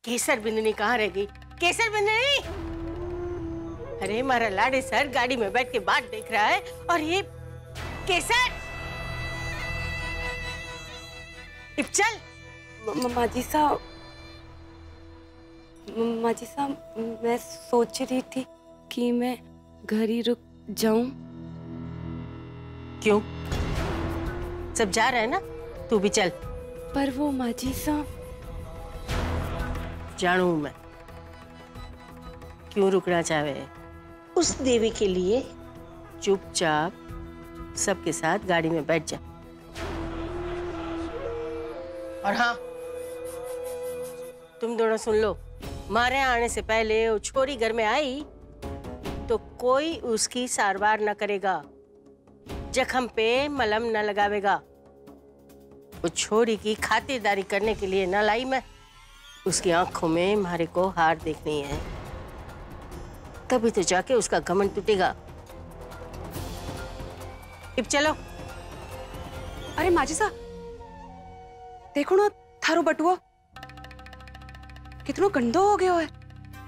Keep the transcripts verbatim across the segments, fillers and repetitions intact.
केसर बिंदनी कहाँ रह गई? केसर बिंदनी! अरे हमारा लाडे सर गाड़ी में बैठ के बात देख रहा है और ये केसर! अब चल। माजी साहब, माजी साहब, मैं सोच रही थी कि मैं घर ही रुक जाऊं। क्यों? सब जा रहे हैं ना, तू भी चल। पर वो माजी साहब। जानू मैं क्यों रुकना चाहे। उस देवी के लिए चुपचाप सबके साथ गाड़ी में बैठ जा। और हाँ, तुम दोनों सुन लो, मारे आने से पहले वो छोरी घर में आई तो कोई उसकी सारवार न करेगा, जख्म पे मलम न लगावेगा। वो छोरी की खातिरदारी करने के लिए न लाई मैं, उसकी आंखों में मारे को हार देखनी है, तभी तो जाके उसका घमंड टूटेगा। अब चलो। अरे माजी साहब, देखो ना थारो बटुआ कितना गंदो हो गयो है।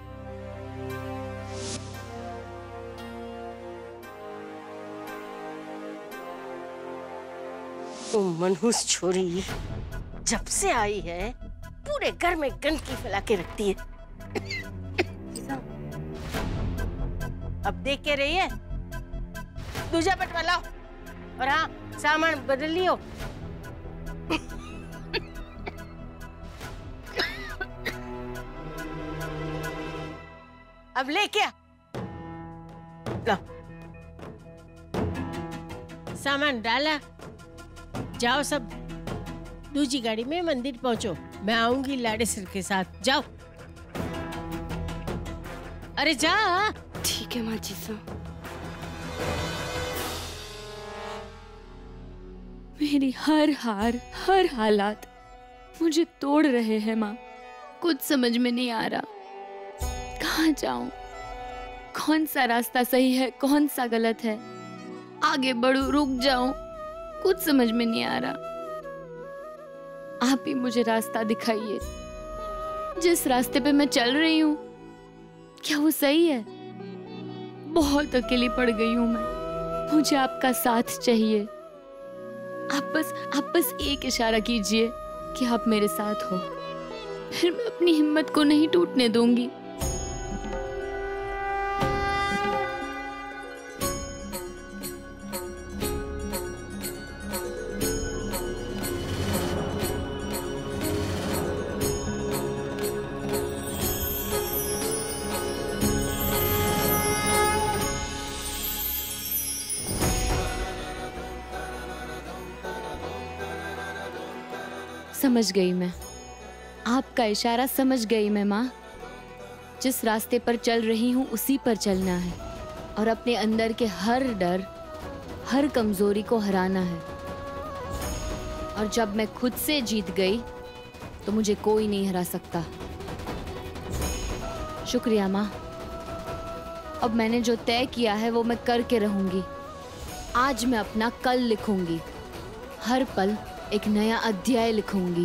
वो मनहूस छोरी जब से आई है पूरे घर में गंदगी फैला के रखती है। अब देख के रही है, दूजा बटवा लाओ और हाँ सामान बदल लियो। अब ले क्या ला, सामान डाला, जाओ सब दूसरी गाड़ी में मंदिर पहुंचो। मैं आऊंगी लाडे सिर के साथ, जाओ। अरे जा। ठीक है माजी साहब। मेरी हर हार, हर हालात मुझे तोड़ रहे हैं माँ। कुछ समझ में नहीं आ रहा, कहाँ जाऊं, कौन सा रास्ता सही है, कौन सा गलत है, आगे बढ़ूं, रुक जाऊं, कुछ समझ में नहीं आ रहा। आप ही मुझे रास्ता दिखाइए। जिस रास्ते पे मैं चल रही हूँ, क्या वो सही है? बहुत अकेली पड़ गई हूँ मैं, मुझे आपका साथ चाहिए। आप बस आप बस एक इशारा कीजिए कि आप मेरे साथ हो, फिर मैं अपनी हिम्मत को नहीं टूटने दूंगी। समझ गई मैं, आपका इशारा समझ गई मैं माँ। जिस रास्ते पर चल रही हूँ उसी पर चलना है और अपने अंदर के हर डर, हर कमजोरी को हराना है। और जब मैं खुद से जीत गई तो मुझे कोई नहीं हरा सकता। शुक्रिया माँ। अब मैंने जो तय किया है वो मैं करके रहूंगी। आज मैं अपना कल लिखूंगी, हर पल एक नया अध्याय लिखूंगी।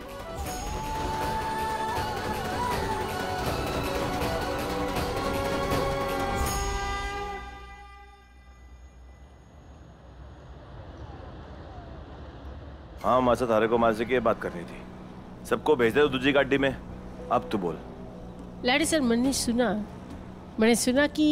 हाँ मासा, थारे को मासे की बात करनी थी। सबको भेज दे तो दूसरी गाड़ी में। अब तू बोल। लाडे सर, मैंने सुना मैंने सुना कि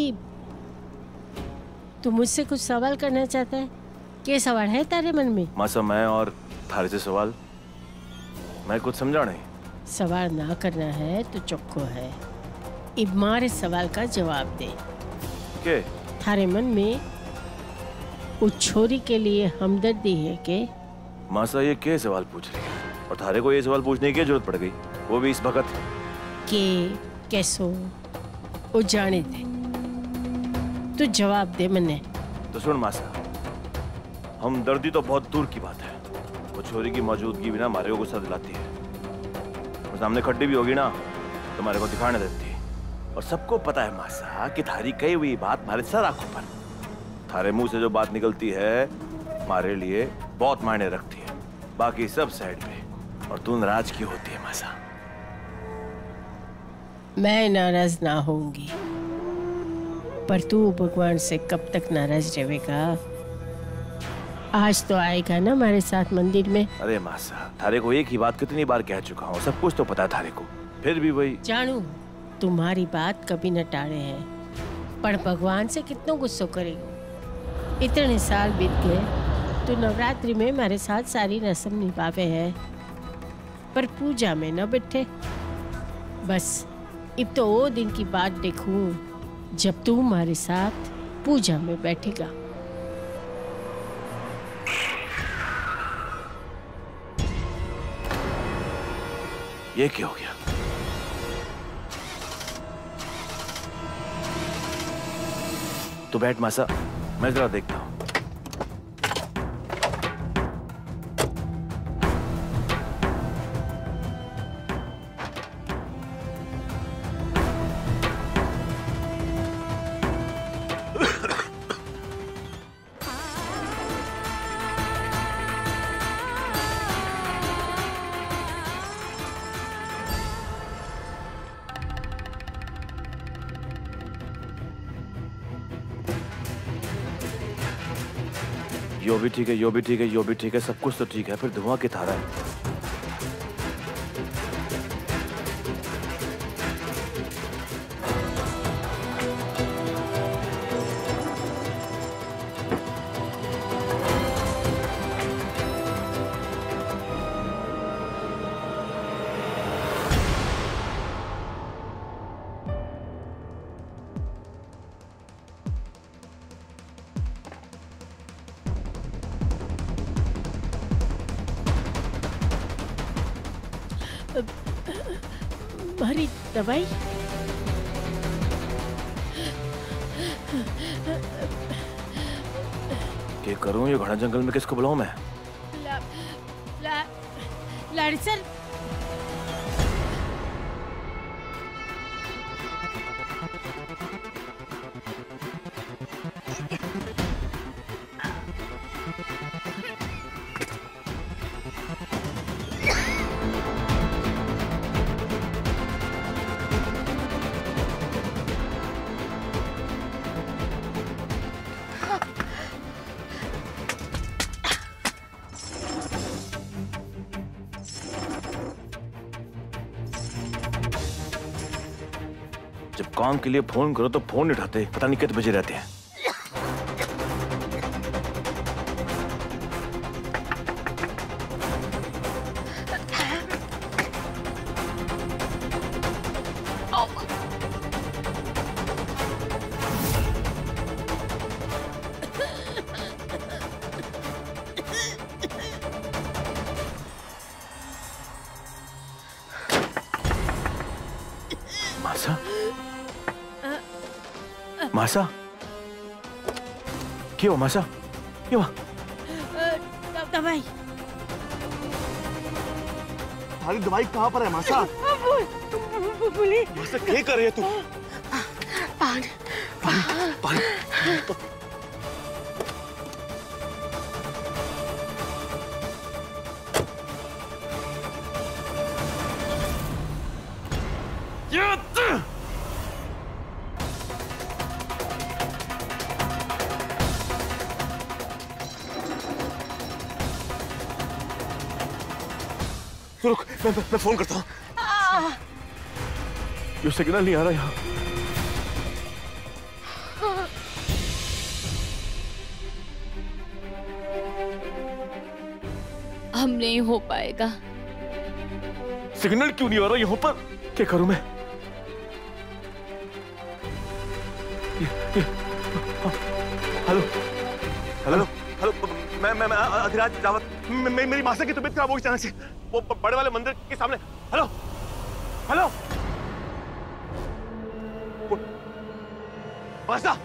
तू मुझसे कुछ सवाल करना चाहता है। क्या सवाल है तारे मन में? मासा, मैं और थारे से सवाल मैं कुछ समझा नहीं। सवाल ना करना है तो चुप है। इब मारे सवाल का जवाब दे। के थारे मन में उस छोरी के लिए हमदर्दी है के? मासा, ये क्या सवाल पूछ रही है? और थारे को ये सवाल पूछने की जरूरत पड़ गई, वो भी इस वक्त? के कैसो वो जाने दे, तू जवाब दे मन्ने। तो सुन मासा, हमदर्दी तो बहुत दूर की बात है। वो छोरी की मौजूदगी बिना हमारे को गुस्सा दिलाती है। वो सामने खड्डी भी होगी ना तो हमारे को दिखाने देती है। और सबको पता है मासा कि थारी कही हुई बात हमारे सर आंखों पर, थारे मुंह से जो बात निकलती है हमारे लिए बहुत मायने रखती है। बाकी सब साइड पे, और तू नाराज क्यों होती है मासा? मैं नाराज ना होंगी, पर तू भगवान से कब तक नाराज रहेगा? आज तो आएगा ना हमारे साथ मंदिर में? अरे मासा, थारे को एक ही बात कितनी बार कह चुका हूँ, सब कुछ तो पता है थारे को, फिर भी वही। जानू तुम्हारी बात कभी न टाले हैं, पर भगवान से कितना गुस्सा करेगी? इतने साल बीत गए तो नवरात्रि में हमारे साथ सारी रस्म निभावे हैं, पर पूजा में न बैठे। बस अब तो वो दिन की बात देखूं जब तू हमारे साथ पूजा में बैठेगा। ये क्या हो गया? तो बैठ मासा, मैं जरा देखता हूं। यो भी ठीक है, यो भी ठीक है, यो भी ठीक है, सब कुछ तो ठीक है, फिर धुआं की धारा है। हमारी दवाई क्या करूं? ये घना जंगल में किसको बुलाऊं मैं? ला, ला, लाड़ी सर, जब काम के लिए फोन करो तो फोन नहीं उठाते, पता नहीं कितने बजे रहते हैं। मासा, मासा, क्या हुआ मासा? क्या हुआ? दवाई तुम्हारी दवाई कहाँ पर है मासा? बोली मासा क्या कर रही है तू? पानी पानी पानी रुक, मैं, मैं, मैं फोन करता हूँ। ये सिग्नल नहीं आ रहा यहाँ। हम नहीं हो पाएगा। सिग्नल क्यों नहीं आ रहा यहाँ पर? क्या करूं मैं? हेलो हेलो हेलो, मैं मैं मैं अधिराज रावत, मैं, मेरी मासा की तबीयत खराब हो गई अचानक से, वो बड़े वाले मंदिर के सामने। हेलो हेलो मासा,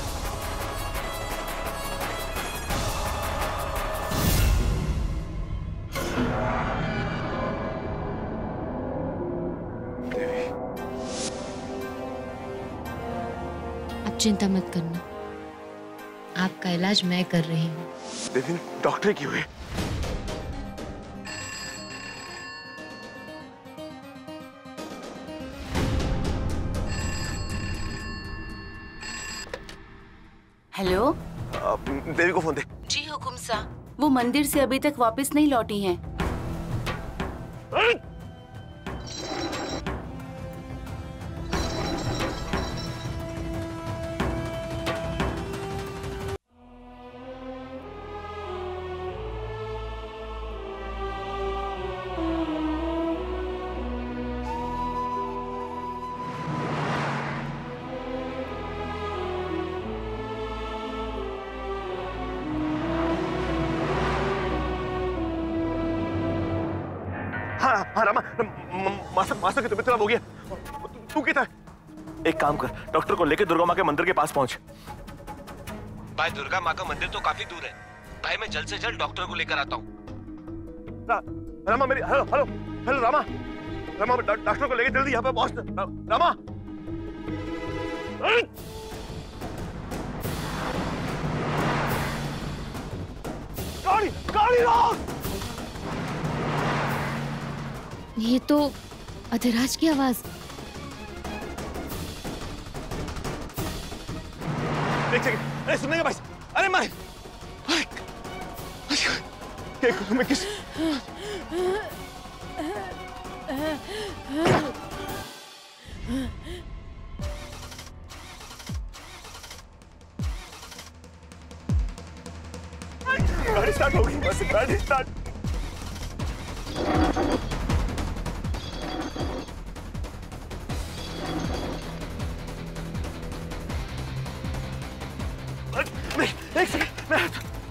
आप चिंता मत करना, आपका इलाज मैं कर रही हूँ। देवी, डॉक्टर क्यों है? हेलो, देवी को फोन दे। जी हुकुम सा। वो मंदिर से अभी तक वापस नहीं लौटी हैं। हाँ हाँ रामा, मासा मासा की तबीयत खराब हो गया। तू क्या? एक काम कर, डॉक्टर को लेके दुर्गा माँ के मंदिर के पास पहुंच। भाई दुर्गा माँ का मंदिर तो काफी दूर है भाई, मैं जल्द से जल्द डॉक्टर को लेकर आता हूँ। रामा मेरी, hello hello hello Rama, Rama doctor को लेके जल्दी यहाँ पे पहुंच। रामा गाड़ी गाड़ी रोक। ये तो अधिराज की आवाज। एक सेकंड, अरे सुनने का भाई, अरे मैं मैं किस गाड़ी स्टार्ट हो गई, बस गाड़ी स्टार्ट। एक सेकंड, मैं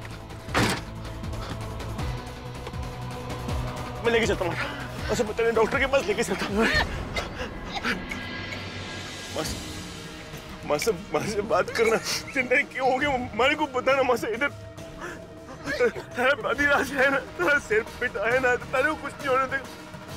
मैं लेके चलता हूँ। अच्छा मैं तेरे डॉक्टर के पास लेके चलता हूँ। मास मास मास से बात करना चिंता क्यों हो गया? मारे को पता ना मास इधर अधिराज है ना, तेरा सिर पिटा है ना, तेरे को कुछ नहीं होने देगा।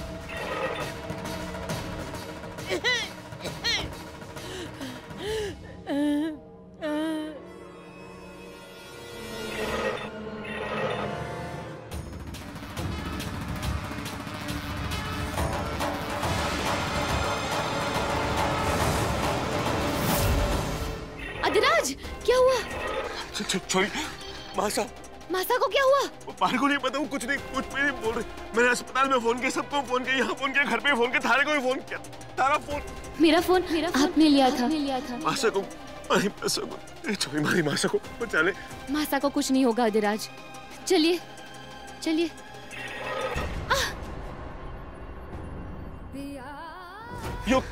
अधिराज क्या हुआ? छोड़ी मासा, मासा को क्या हुआ? पार को नहीं पता, वो कुछ नहीं कुछ भी नहीं बोल रही। मैंने अस्पताल में फोन किया, सबको फोन किया, यहाँ फोन किया, घर पे फोन किया, थाने को भी फोन किया। तारा फोन मेरा फोन मेरा आपने लिया था। लिया था मासा को मारी मासा को छोड़ी मारी मासा को बचा ले। मासा को कुछ नहीं होगा अधिराज, चलिए चलिए। यो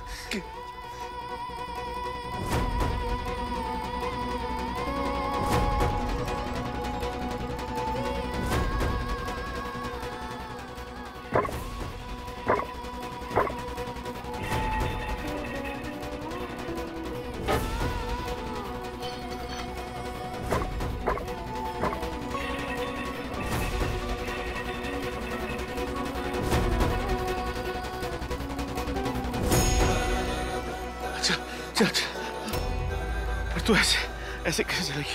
चल चल, पर तू ऐसे ऐसे कैसे चलेगी?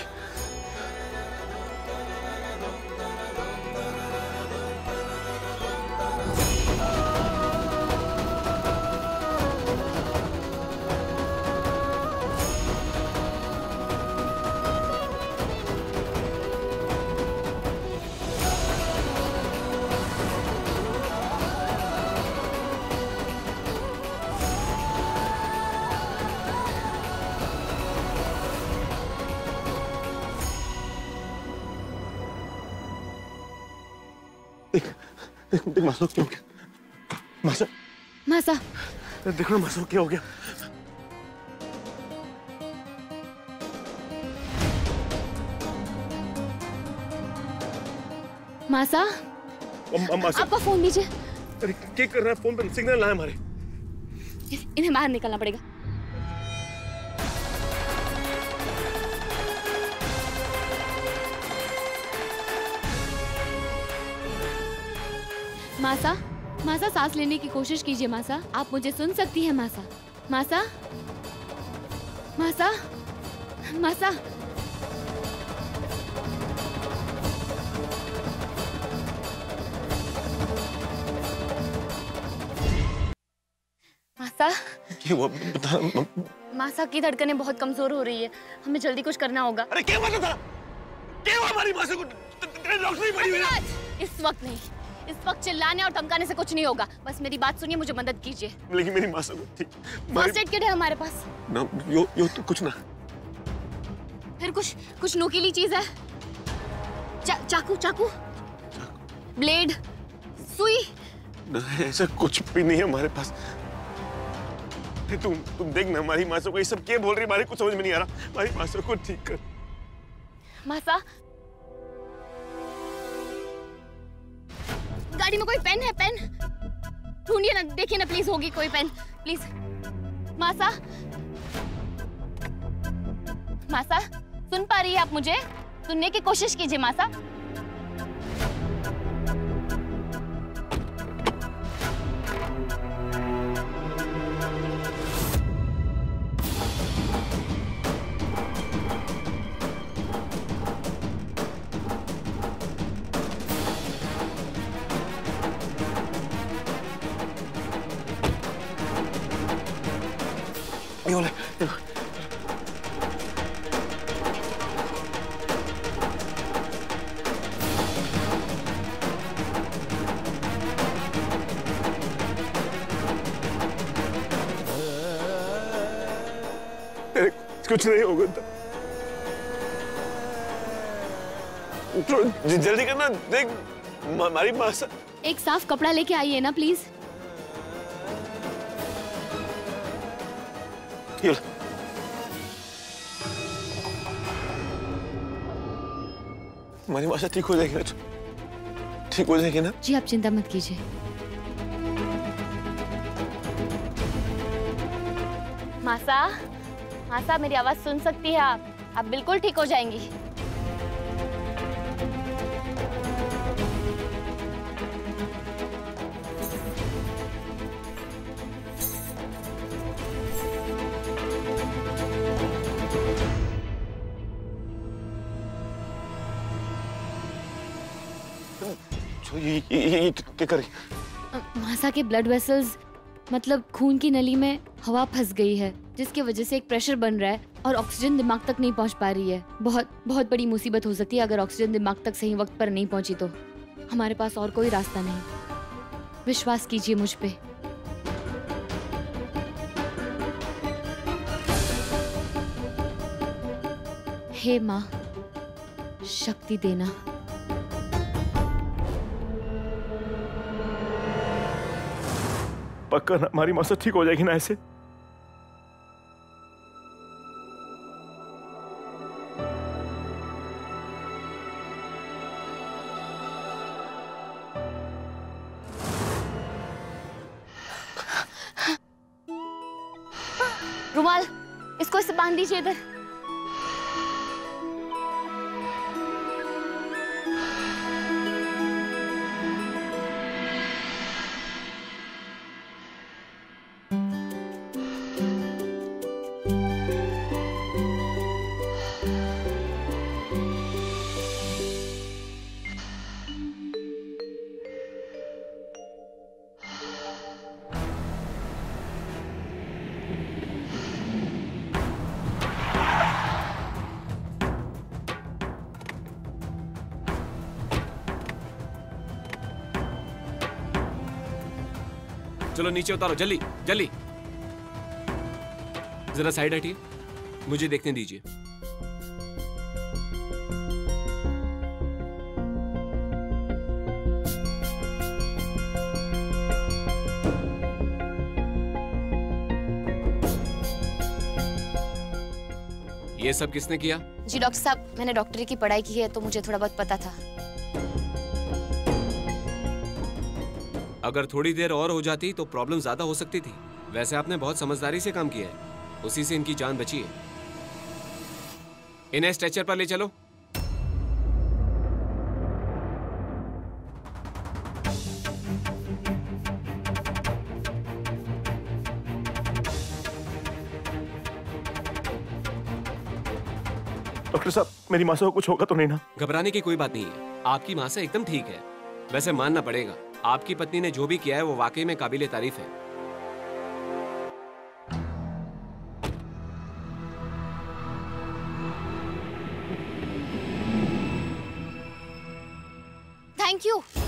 देख देख देख मासा क्या हो गया? मासा मासा देखो ना मासा क्या हो गया? मासा मासा आपका फोन दीजिए। अरे क्या कर रहा है? फोन पर सिग्नल लाए हमारे। इन्हें बाहर निकलना पड़ेगा। मासा मासा सांस लेने की कोशिश कीजिए। मासा आप मुझे सुन सकती हैं? मासा मासा मासा मासा मासा मासा क्या हुआ बता। मासा की धड़कनें बहुत कमजोर हो रही है, हमें जल्दी कुछ करना होगा। अरे क्या हुआ था? क्या हुआ हमारी मासा को? डॉक्टर ही पड़ी हुई है। इस वक्त नहीं, इस वक्त चिल्लाने और धमकाने से कुछ नहीं होगा। बस मेरी बात सुनिए, मुझे मदद कीजिए। लेकिन मेरी मासा को ठीक फर्स्ट एड किट है हमारे पास ना। यो यो तो कुछ ना। फिर कुछ कुछ नुकीली चीज है। चा, चाकू चाकू ब्लेड, सुई। ऐसा कुछ भी नहीं है हमारे पास। तुम तुम देख ना, हमारी मासा को ये सब क्या बोल रही है, हमारे कुछ समझ में नहीं आ रहा। हमारी मासा को ठीक कर। मासा, गाड़ी में कोई पेन है? पेन ढूंढिए ना, देखिए ना प्लीज, होगी कोई पेन प्लीज। मासा, मासा सुन पा रही है आप मुझे? सुनने की कोशिश कीजिए मासा। ये वाला, कुछ नहीं होगा। तो जल्दी करना, देख हमारी मासा। एक साफ कपड़ा लेके आइए ना प्लीज। हमारी मासा ठीक हो जाएगी ना? ठीक हो जाएगी ना? जी आप चिंता मत कीजिए। मासा, मासा मेरी आवाज सुन सकती है आप? आप बिल्कुल ठीक हो जाएंगी। ये ये ये क्या कर रही? मासा के ब्लड वेसल्स, मतलब खून की नली में हवा फंस गई है, जिसकी वजह से एक प्रेशर बन रहा है और ऑक्सीजन दिमाग तक नहीं पहुंच पा रही है। बहुत बहुत बड़ी मुसीबत हो सकती है अगर ऑक्सीजन दिमाग तक सही वक्त पर नहीं पहुंची तो। हमारे पास और कोई रास्ता नहीं, विश्वास कीजिए मुझ पे। हे माँ, शक्ति देना। पक्का ना हमारी मासा ठीक हो जाएगी ना ऐसे? रुमाल, इसको इसे बांध दीजिए इधर। चलो नीचे उतारो, जल्दी जल्दी। जरा साइड हटिए, मुझे देखने दीजिए। ये सब किसने किया? जी डॉक्टर साहब, मैंने डॉक्टरी की पढ़ाई की है तो मुझे थोड़ा बहुत पता था। अगर थोड़ी देर और हो जाती तो प्रॉब्लम ज्यादा हो सकती थी। वैसे आपने बहुत समझदारी से काम किया है, उसी से इनकी जान बची है। इन्हें स्ट्रेचर पर ले चलो। डॉक्टर साहब, मेरी मासा को कुछ होगा तो नहीं ना? घबराने की कोई बात नहीं है, आपकी मासा एकदम ठीक है। वैसे मानना पड़ेगा, आपकी पत्नी ने जो भी किया है वो वाकई में काबिले तारीफ है। Thank you.